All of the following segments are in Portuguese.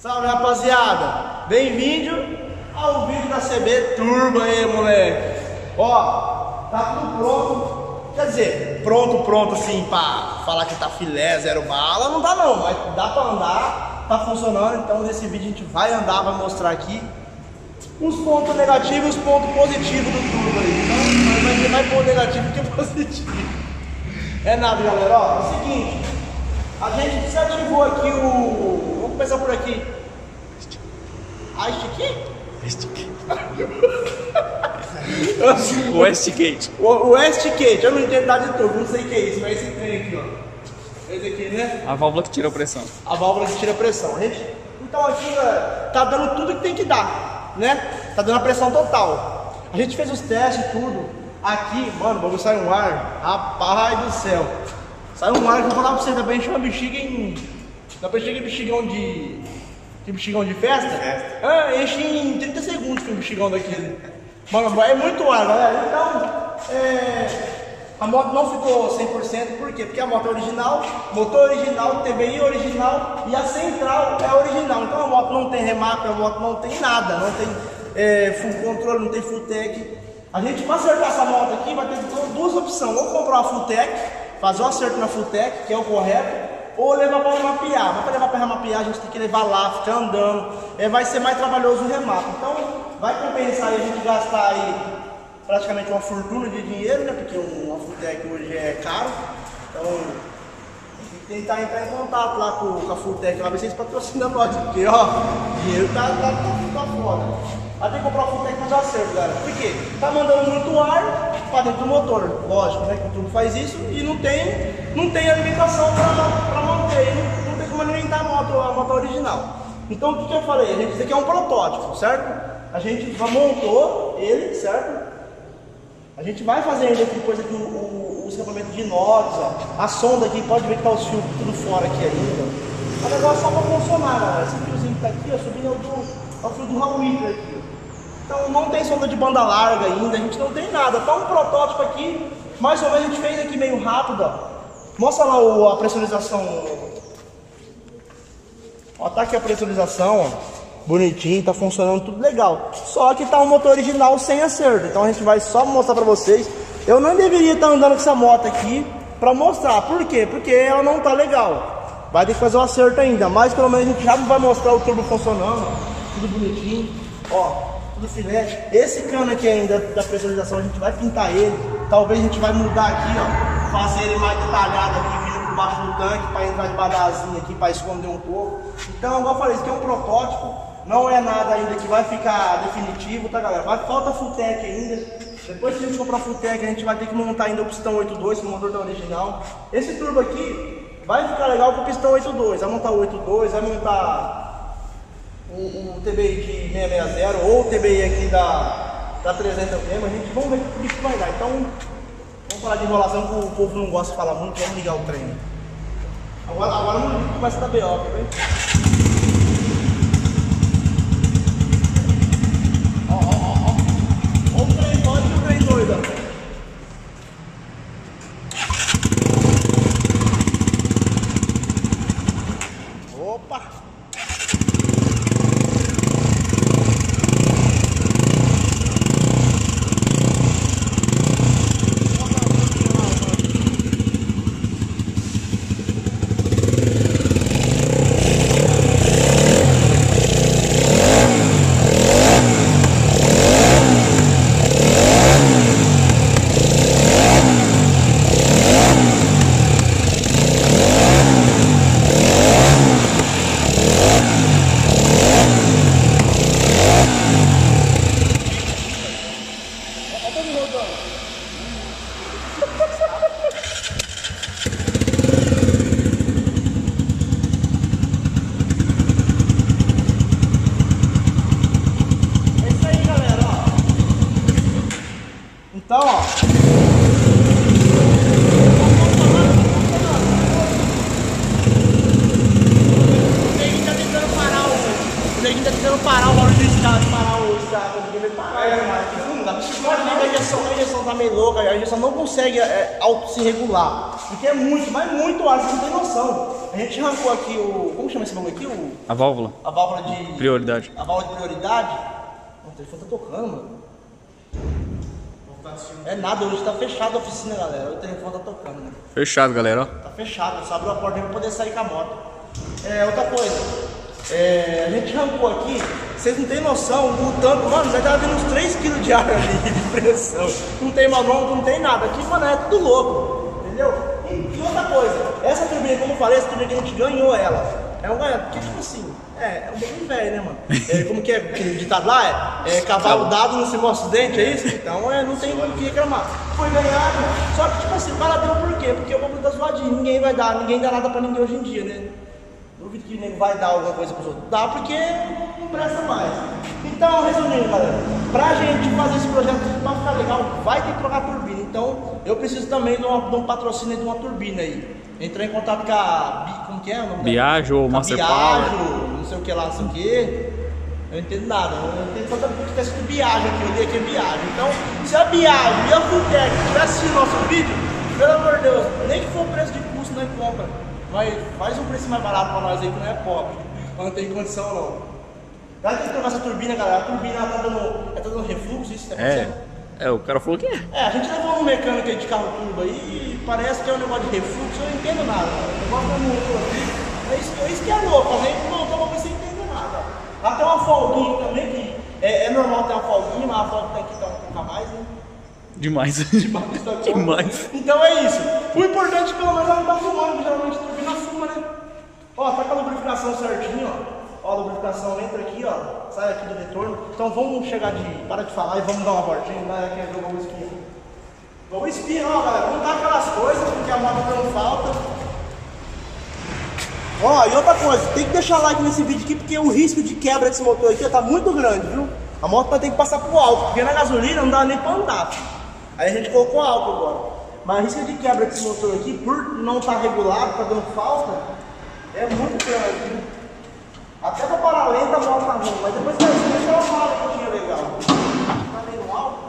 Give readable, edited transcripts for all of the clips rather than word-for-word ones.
Salve, rapaziada! Bem-vindo ao vídeo da CB Turbo aí, moleque. Ó, tá tudo pronto. Quer dizer, pronto assim, pra falar que tá filé, zero bala, não tá não, mas dá pra andar, tá funcionando. Então nesse vídeo a gente vai andar, vai mostrar aqui os pontos negativos e os pontos positivos do turbo aí. Então vai ter mais ponto negativo que positivo. É nada, galera, ó, é o seguinte, a gente desativou aqui o... Vamos começar por aqui. O Westgate. O Westgate, eu não entendo nada de turbo, não sei o que é isso, mas esse trem aqui, ó. Esse aqui, né? A válvula que tira a pressão. A válvula que tira a pressão, gente. Então aqui, tá dando tudo que tem que dar, né? Tá dando a pressão total. A gente fez os testes e tudo. Aqui, mano, o bagulho sai um ar, rapaz do céu. Sai um ar que eu vou falar pra você, também chama bexiga em... Dá pra encher bexigão de... Tipo bexigão de festa? Enche em 30 segundos que o bexigão daquele. Mano, é muito ar, galera. Então, a moto não ficou 100%, por quê? Porque a moto é original, motor original, TBI original e a central é original. Então a moto não tem remap, a moto não tem nada, não tem full controle, não tem full tech. A gente, para acertar essa moto aqui, vai ter duas opções: ou comprar uma full tech, fazer o acerto na full tech, que é o correto, ou levar para remapear. Mas para levar para remapear a gente tem que levar lá, ficar andando, vai ser mais trabalhoso o remap. Então vai compensar aí a gente gastar aí praticamente uma fortuna de dinheiro, né? Porque uma Fulltech hoje é caro. Então tem que tentar entrar em contato lá com a Fulltech, lá ver se eles patrocinam nós, porque ó, o dinheiro tá foda. Vai ter que comprar uma Fulltech fazer o acerto, galera. Por quê? Tá mandando muito ar para dentro do motor. Lógico, né? Que o turbo faz isso e não tem alimentação para manter, não tem como alimentar a moto original. Então o que eu falei? Isso aqui é um protótipo, certo? A gente montou ele, certo? A gente vai fazer ainda depois aqui o escapamento de inox, ó. A sonda aqui, pode ver que tá os fios tudo fora aqui ainda. O negócio é só para funcionar, galera. Esse fiozinho que tá aqui, ó, subindo é o fio do Raul aqui, ó. Então não tem sonda de banda larga ainda, a gente não tem nada. Tá um protótipo aqui, mais ou menos a gente fez aqui meio rápido, ó. Mostra lá a pressurização. Ó, tá aqui a pressurização, ó. Bonitinho, tá funcionando tudo legal. Só que tá um motor original sem acerto. Então a gente vai só mostrar pra vocês. Eu não deveria estar andando com essa moto aqui pra mostrar. Por quê? Porque ela não tá legal. Vai ter que fazer o acerto ainda. Mas pelo menos a gente já vai mostrar o turbo funcionando, ó. Tudo bonitinho. Ó, tudo filé. Esse cano aqui ainda da pressurização, a gente vai pintar ele. Talvez a gente vai mudar aqui, ó. Fazer ele mais detalhado aqui, vindo por baixo do tanque, para entrar debaixo da asinha aqui, para esconder um pouco. Então, igual eu falei, isso aqui é um protótipo. Não é nada ainda que vai ficar definitivo, tá, galera? Falta full tech ainda. Depois que a gente comprar full tech, a gente vai ter que montar ainda o pistão 8.2, que é o motor da original. Esse turbo aqui vai ficar legal com o pistão 8.2. Vai montar o 8.2, vai montar o TBI de 660 ou o TBI aqui da 300 mesmo. A gente vamos ver o que bicho vai dar. Então, vamos falar de enrolação, que o povo não gosta de falar muito. Vamos ligar o trem. Agora não começa a dar BO, tá vendo? Opa! Então, ó. O neguinho tá tentando parar o barulho do escape, parar o escape, ele vai parar, mas não dá pra segurar. a injeção tá meio louca, a injeção não consegue auto se regular. Porque é muito, mas muito ar, você não tem noção. A gente arrancou aqui o. Como chama esse bagulho aqui? A válvula. A válvula de. Prioridade. A válvula de prioridade. O telefone tá tocando, mano. É nada, hoje tá fechado a oficina, galera. O telefone tá tocando, né? Fechado, galera, ó. Tá fechado, só abriu a porta pra poder sair com a moto. Outra coisa. A gente arrancou aqui, vocês não tem noção do tanto, mano, já tava vindo uns 3 kg de ar ali de pressão. Não tem manômetro, não tem nada. Aqui, mano, é tudo louco, entendeu? E outra coisa, essa turbina, como eu falei, essa turbina que a gente ganhou ela. É um ganhado, porque tipo assim, é um pouquinho velho, né, mano? Como que é aquele ditado lá? Cavalo dado não se mostra os dentes, é isso? Então não tem o que reclamar. Foi ganhado, só que tipo assim, o cara deu por quê? Porque o bagulho tá zoadinho, ninguém dá nada pra ninguém hoje em dia, né? Duvido que o nego vai dar alguma coisa pros outros. Dá porque não presta mais. Então, resumindo, galera, pra gente fazer esse projeto pra ficar legal, vai ter que trocar a turbina. Então, eu preciso também de um patrocínio de uma turbina aí. Entrei em contato com a. Como que é o nome? Biagio ou Master Biagio, não sei o que lá, não sei o que. Eu não entendo nada. Eu entendo só porque tá escrito Biagio aqui, eu li aqui é Biagio. Então, se a Biagio e a Fulltech tivessem assistido nosso vídeo, pelo amor de Deus, nem que for o preço de custo, não compra. Mas faz um preço mais barato pra nós aí que não é pobre, não tem condição não. Vai ter que trocar essa turbina, galera. A turbina tá dando refluxo, isso tá acontecendo? O cara falou que é. A gente levou um mecânico aí de carro turbo aí e parece que é um negócio de refluxo, eu não entendo nada. O negócio do motor aqui, é isso que é louco, né? Não tô você entender nada. Lá tem uma folguinha também, que é normal ter uma folguinha, mas a folga tem que estar um pouco a mais, né? Demais. Demais. Então é isso. O importante é que pelo menos ela não tá fumando, que geralmente a turbina fuma, né? Ó, tá com a lubrificação certinho, ó. Ó, a lubrificação entra aqui, ó, sai aqui do retorno. Então vamos chegar para de falar e vamos dar uma voltinha, né? Que é o espinho. Vamos espinho, ó, galera. Não dá aquelas coisas, porque a moto tá dando falta. Ó, e outra coisa, tem que deixar like nesse vídeo aqui, porque o risco de quebra desse motor aqui ó, tá muito grande, viu? A moto vai ter que passar por álcool, porque na gasolina não dá nem pra andar. Aí a gente colocou álcool agora. Mas o risco de quebra desse motor aqui, por não estar regulado, tá dando falta, é muito grande, viu? Até pra parar lenta a moto tá ruim, mas depois que ela fala que tinha legal. Tá meio alto.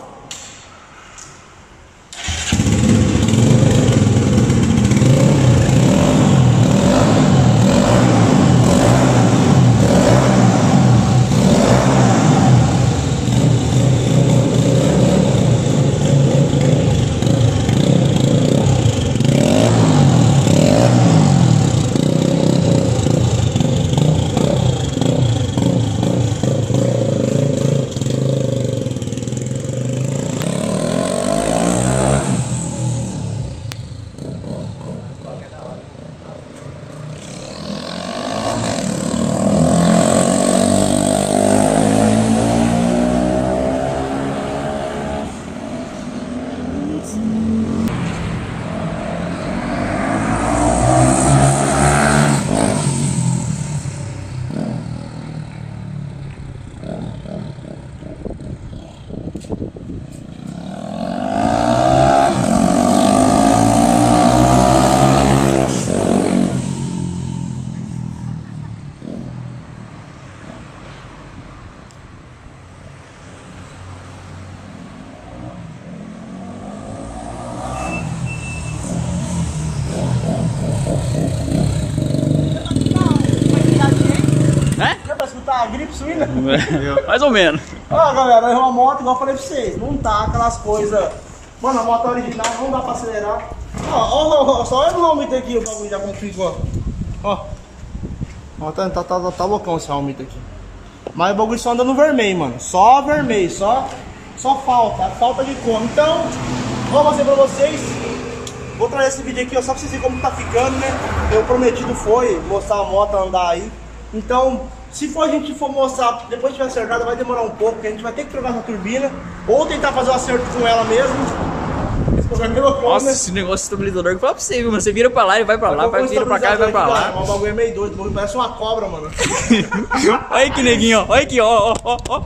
A gripe suína? Mais ou menos. Ó, galera, é uma moto, igual eu falei pra vocês, não tá aquelas coisas. Mano, a moto original não dá pra acelerar. Ó, só olha no Almita aqui o bagulho já como ficou. Ó, tá loucão esse Almita aqui. Mas o bagulho só anda no vermelho, mano. Só vermelho, só falta de como. Então, vou mostrar pra vocês. Vou trazer esse vídeo aqui ó, só pra vocês verem como tá ficando, né? Eu prometido foi mostrar a moto andar aí. Então, se a gente for mostrar, depois de tiver acertado, vai demorar um pouco, porque a gente vai ter que trocar essa turbina, ou tentar fazer o acerto com ela mesmo. Esse programa é loucão, nossa, né? esse negócio de estabilizador que eu falo pra você, viu? Você vira pra lá e vai pra lá, vai vira pra cá e vai pra lá. O bagulho é meio doido, o bagulho parece uma cobra, mano. Olha aí que neguinho, ó. Olha aqui, ó.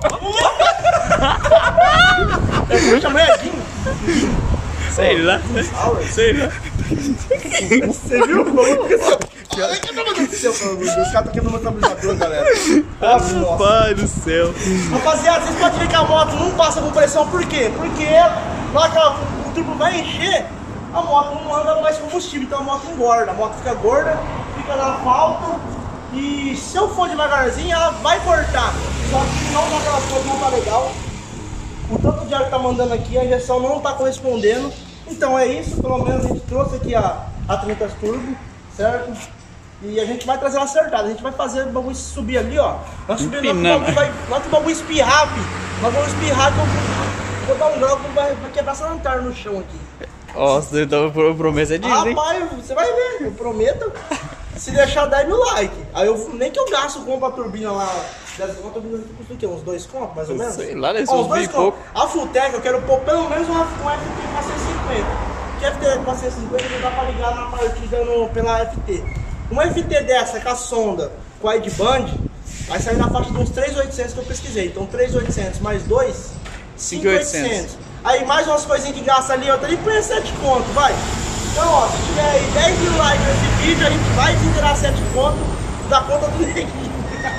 É, chama Edinho. Sei lá. Sei lá. Você viu o bagulho? senhora. Ai, meu Deus do céu, pelo amor de Deus. Os caras estão quebrando meu estabilizador, galera. Nossa. Pai do céu. Rapaziada, vocês podem ver que a moto não passa com pressão, por quê? Porque na hora que o turbo vai encher, a moto não anda mais combustível, então a moto engorda. A moto fica gorda, fica na falta, e se eu for devagarzinho, ela vai cortar. Só que não dá aquelas coisas, não tá legal. O tanto de ar que tá mandando aqui, a injeção não tá correspondendo. Então é isso, pelo menos a gente trouxe aqui a 30 Turbo, certo? E a gente vai trazer uma acertada, a gente vai fazer o bagulho subir ali, ó. Nós subir, nós que o bagulho espirrar, filho. Nós vamos espirrar, que eu vou dar um grau que vai quebrar essa lanterna no chão aqui. Nossa, então eu prometo é disso, hein? Rapaz, você vai ver, eu prometo. Se deixar 10 mil likes. Aí eu nem que eu gasto compro a turbina lá. Uma turbina aqui custa o quê? Uns 2 contos, mais ou menos? Sei lá, deve ser uns 2 mil e pouco. A Fulltech eu quero pôr pelo menos um FT 450. Que FT 450 não dá pra ligar na partida pela FT. Uma FT dessa com a sonda, com a wideband, vai sair na faixa de uns 3.800 que eu pesquisei. Então 3.800 mais 2, 5.800. Aí mais umas coisinhas que gasta ali, outra ali põe 7 conto, vai. Então ó, se tiver aí 10 mil likes nesse vídeo, a gente vai desintegrar 7 conto da conta do neguinho.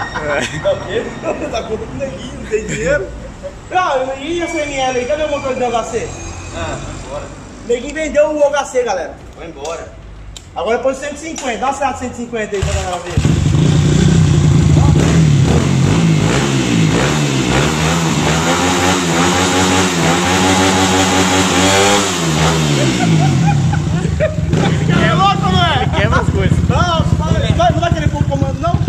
Da conta do neguinho, não tem dinheiro. E essa ML aí, cadê o motor do HC? Agora. O neguinho vendeu o HC, galera. Vai embora. Agora põe 150, dá uma serrada 150 aí pra galera ver. É louco, não é? Quebra as coisas. Não vai querer pôr o comando, não?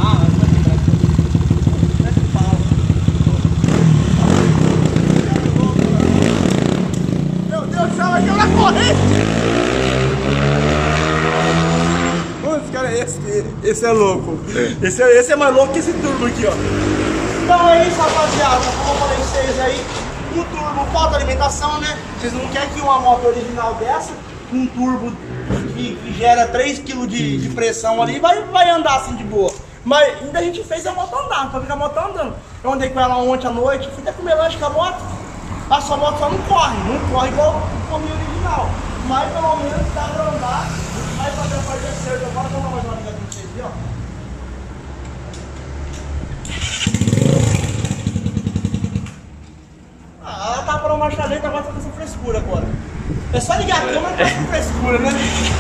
Meu Deus do céu, vai quebrar a corrente! Putz, cara, esse é louco. Esse é mais louco que esse turbo aqui, ó. Então é isso, rapaziada. Como eu falei pra vocês aí, um turbo falta alimentação, né? Vocês não querem que uma moto original dessa, um turbo que gera 3 kg de pressão ali, vai andar assim de boa. Mas ainda a gente fez a moto andar, pra ficar a moto andando. Eu andei com ela ontem à noite, fui até comer lanche com a moto. A sua moto só não corre igual o minha original. Mas pelo menos dá pra andar. A gente vai fazer a parte de acerto agora, vamos dar mais uma ligadinha pra vocês aqui, ó. Ela tá para uma marcha lenta, agora tá com essa frescura agora. É só ligar a câmera pra essa frescura, né?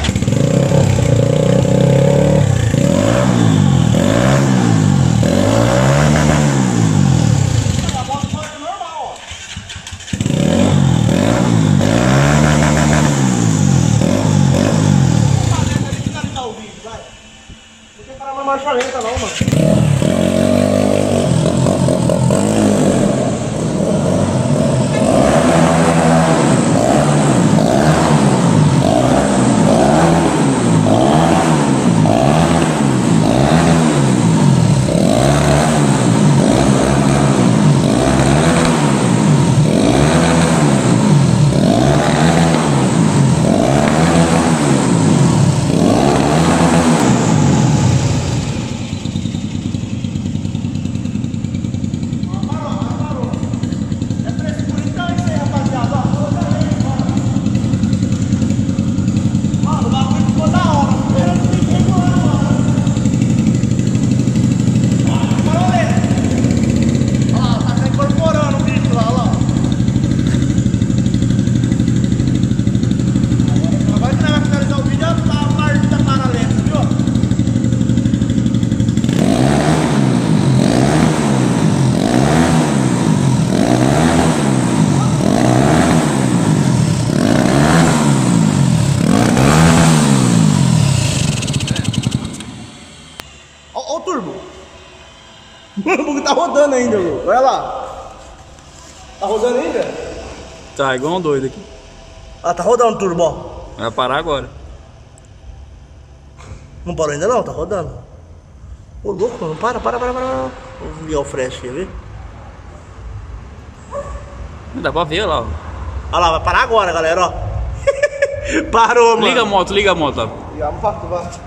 A moto pode normal, ó. Vamos finalizar o vídeo, vai. Não tem que parar uma marcha lenta não, mano. O bug tá rodando ainda, Lu. Olha lá. Tá rodando ainda? Tá igual um doido aqui. Ah, tá rodando o turbo, ó. Vai parar agora. Não parou ainda não, tá rodando. Ô louco, mano, para. Vou ligar o flash, quer ver? Dá pra ver lá, ó. Olha lá, vai parar agora, galera, ó. Parou, mano. Liga a moto lá. Ligamos pra tu, vai.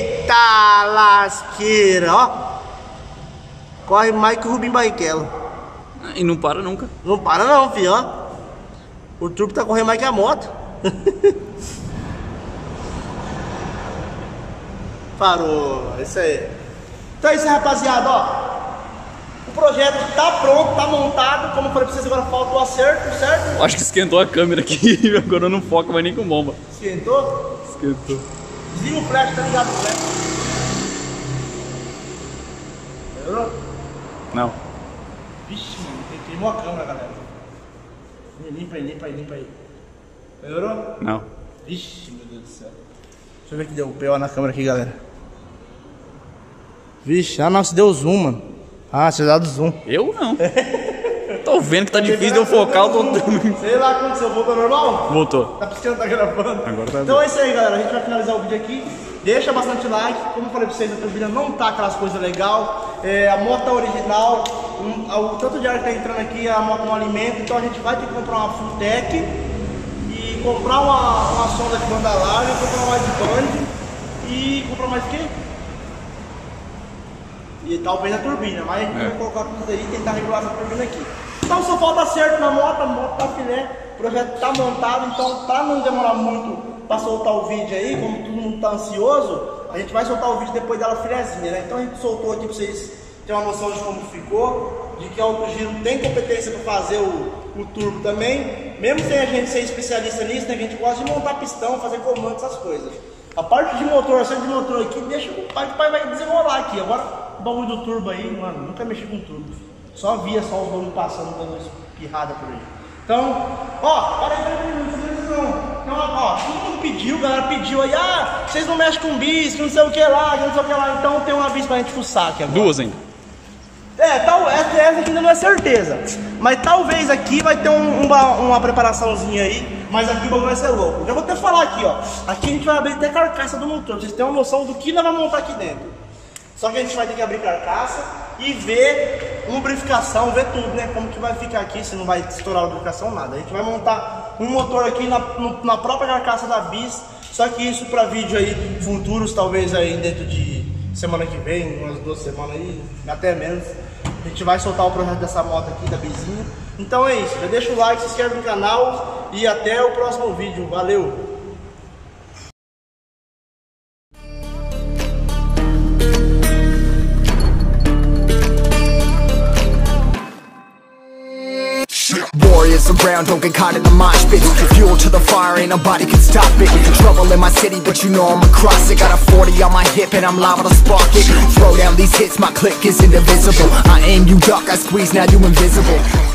Eita lasqueira, ó. Corre mais que o Rubinho Barrichello. E não para nunca. Não para não, filho, ó. O turbo tá correndo mais que a moto. Parou, isso aí. Então é isso aí, rapaziada, ó. O projeto tá pronto, tá montado. Como eu falei pra vocês, agora falta o acerto, certo? Acho que esquentou a câmera aqui. Agora não foca mais nem com bomba. Esquentou? Esquentou. Desliga o flash, tá ligado o flash? Melhorou? Não. Vixe, queimou a câmera, galera. Limpa aí. Melhorou? Não. Vixe, meu Deus do céu. Deixa eu ver que deu o PO na câmera aqui, galera. Vixe, não, se deu zoom, mano. Ah, você dá do zoom. Eu não. Tô vendo que tá difícil de eu focar. Sei lá, aconteceu, voltou normal? Voltou. Tá piscando, tá gravando. Agora tá. Então é isso aí, galera. A gente vai finalizar o vídeo aqui. Deixa bastante like. Como eu falei pra vocês, a turbina não tá aquelas coisas legais. A moto tá original. O tanto de ar que tá entrando aqui, a moto não alimenta. Então a gente vai ter que comprar uma full tech e comprar uma sonda de banda larga, comprar uma wideband e comprar mais o quê? E talvez a turbina, mas a gente vai colocar tudo aí e tentar regular essa turbina aqui. Então só falta acerto na moto, a moto tá filé, o projeto tá montado, então pra não demorar muito pra soltar o vídeo aí, como todo mundo tá ansioso, a gente vai soltar o vídeo depois dela filézinha, né? Então a gente soltou aqui pra vocês terem uma noção de como ficou, de que a Autogiro tem competência pra fazer o turbo também, mesmo sem a gente ser especialista nisso, né? A gente gosta de montar pistão, fazer comando, essas coisas. A parte de motor, a de motor aqui, deixa o pai vai desenrolar aqui. Agora o bagulho do turbo aí, mano, nunca mexi com turbo. Só via só os bagulhos passando, dando espirrada por aí. Então, ó, para aí, então, ó, todo mundo pediu, a galera pediu aí, vocês não mexem com bis, que não sei o que lá, que não sei o que lá. Então tem uma bis pra gente fuçar aqui agora. Duas ainda. Essa aqui ainda não é certeza. Mas talvez aqui vai ter uma preparaçãozinha aí. Mas aqui o bagulho vai ser louco. Já vou até falar aqui, ó. Aqui a gente vai abrir até a carcaça do motor. Pra vocês terem uma noção do que nós vamos montar aqui dentro. Só que a gente vai ter que abrir carcaça e ver lubrificação, ver tudo, né? Como que vai ficar aqui, se não vai estourar a lubrificação, nada. A gente vai montar um motor aqui na própria carcaça da bis. Só que isso para vídeo aí futuros, talvez aí dentro de semana que vem, umas 2 semanas aí, até menos. A gente vai soltar o projeto dessa moto aqui, da bizinha. Então é isso, já deixa o like, se inscreve no canal e até o próximo vídeo. Valeu! Warriors around, don't get caught in the mosh pit. Fuel to the fire, ain't nobody can stop it. Trouble in my city, but you know I'm across it. Got a 40 on my hip and I'm liable to spark it. Throw down these hits, my click is indivisible. I aim, you duck, I squeeze, now you invisible.